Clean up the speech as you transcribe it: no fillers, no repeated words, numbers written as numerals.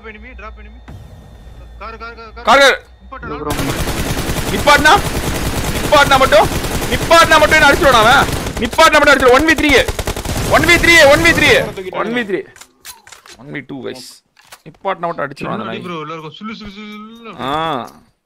enemy car நிப்பாட்னா மட்டும் என்ன அடிச்சுடுவான் அவன். நிப்பாட்னா மட்டும் அடிச்சுடு. 1v3 1v2 guys. நிப்பாட்னா மட்டும் அடிச்சுடுவான் அந்த நாய்.